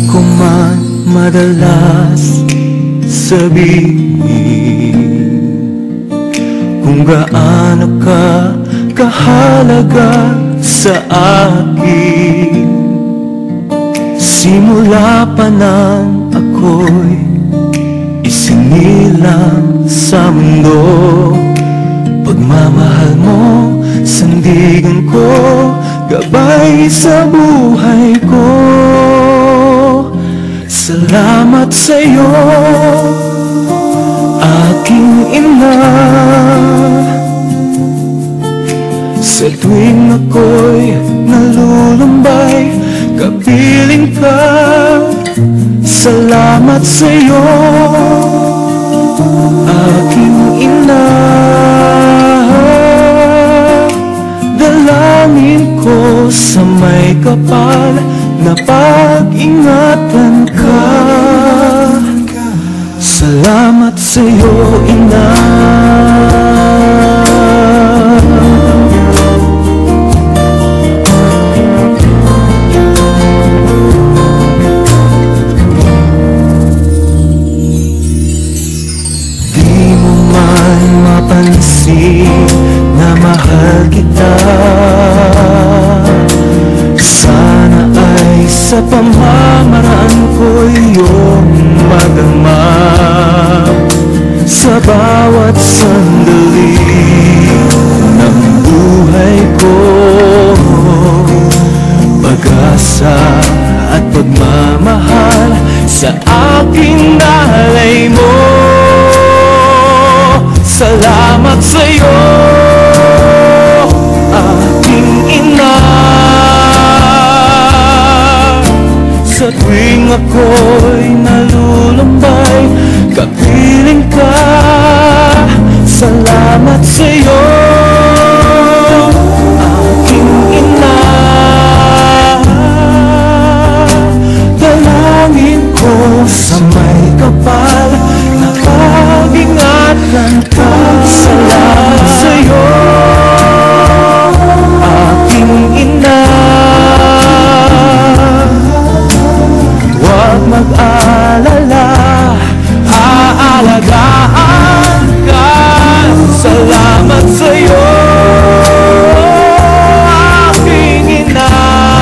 ko man madalas sabihin kung gaano ka kahalaga sa akin. Simula pa nang ako'y isinilang sa mundo, pagmamahal mo, sandigan ko, gabay sa buhay ko. Salamat sa'yo, aking ina. Sa tuwing ako'y nalulumbay, kapiling ka. Salamat sa'yo, aking ina. Dalangin ko sa may kapal na pag-ingatan ka. Salamat sa'yo, ina. Na mahal kita, sana ay sa pamamaraan ko iyong madama. Sa bawat sandali ng buhay ko, pag-asa at pagmamahal sa aking nalay mo. Salamat sa'yo, aking ina. Sa tuwing ako'y nalulumbay, kapiling ka. Salamat sa'yo, aking ina. Dalangin ko sa may kapal na pag-ingatan ka. Salamat sa'yo, aking ina. Huwag mag-alala, aalagaan ka. Salamat sa'yo, aking ina.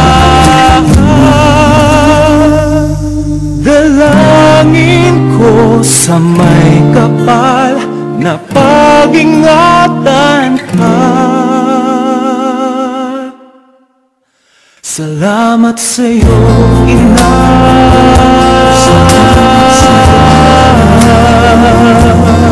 Dalangin ko sa may kapal na pag-ingatan ka. Salamat sa'yo, ina.